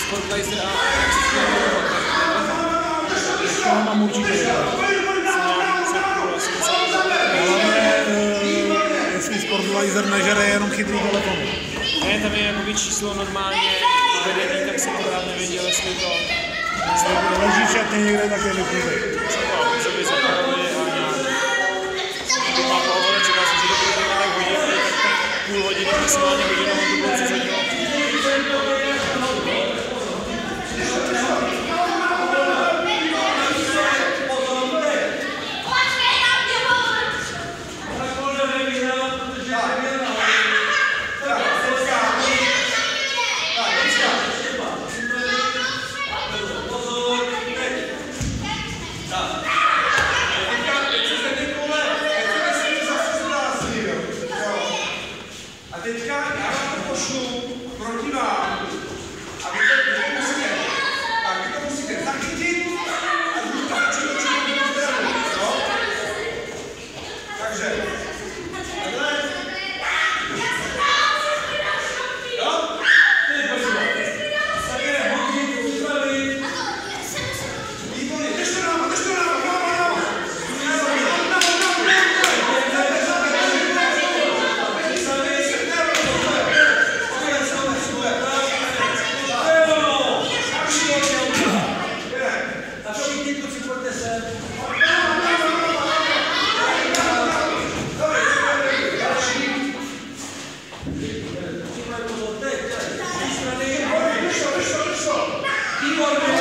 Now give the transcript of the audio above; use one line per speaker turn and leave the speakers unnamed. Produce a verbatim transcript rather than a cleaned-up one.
Sportlizer a
to mám určitě. Jestli Sportlizer nežere jenom chytrý telefon.
Ne, tam je jakoby číslo normálně uvedený, tak jsem pořád nevěděl, jestli to...
Leží v šatně někde, tak je vypnutý.
Co by zapadali a nějak... To má pohovor, čekal jsem, že to bude tak hodně, tak půl hodiny, maximálně hodinu, on to bylo přes hodinu.
A teďka já vám to pošlu proti vám a vy to musíte, tak vy to musíte zachytit a vy to začít určitě do zdravu, no? Takže, takhle. Jo? Teď prosím. Tak je, hodně, připravili. Výborně, držte náma, držte náma, náma, náma. Výborně.